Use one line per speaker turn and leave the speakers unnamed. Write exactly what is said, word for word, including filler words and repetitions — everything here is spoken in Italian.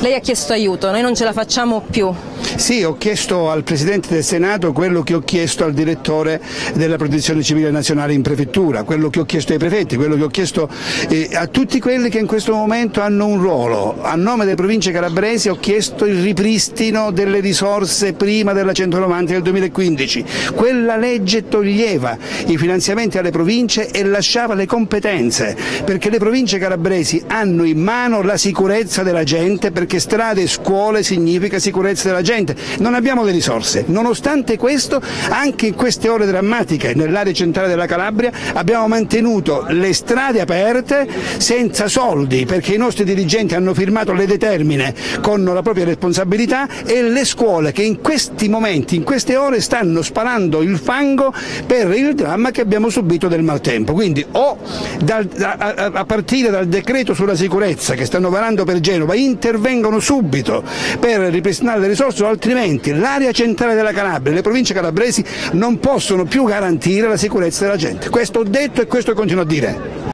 Lei ha chiesto aiuto, noi non ce la facciamo più.
Sì, ho chiesto al Presidente del Senato quello che ho chiesto al Direttore della Protezione Civile Nazionale in Prefettura, quello che ho chiesto ai prefetti, quello che ho chiesto eh, a tutti quelli che in questo momento hanno un ruolo. A nome delle province calabresi ho chiesto il ripristino delle risorse prima della centonovanta del duemilaquindici. Quella legge toglieva i finanziamenti alle province e lasciava le competenze, perché le province calabresi hanno in mano la sicurezza della gente, perché strade e scuole significa sicurezza della gente. Non abbiamo le risorse, nonostante questo anche in queste ore drammatiche nell'area centrale della Calabria abbiamo mantenuto le strade aperte senza soldi, perché i nostri dirigenti hanno firmato le determine con la propria responsabilità, e le scuole che in questi momenti, in queste ore stanno sparando il fango per il dramma che abbiamo subito del maltempo. Quindi o dal, a, a partire dal decreto sulla sicurezza che stanno varando per Genova intervengono subito per ripristinare le risorse, altrimenti l'area centrale della Calabria e le province calabresi non possono più garantire la sicurezza della gente. Questo ho detto e questo continuo a dire.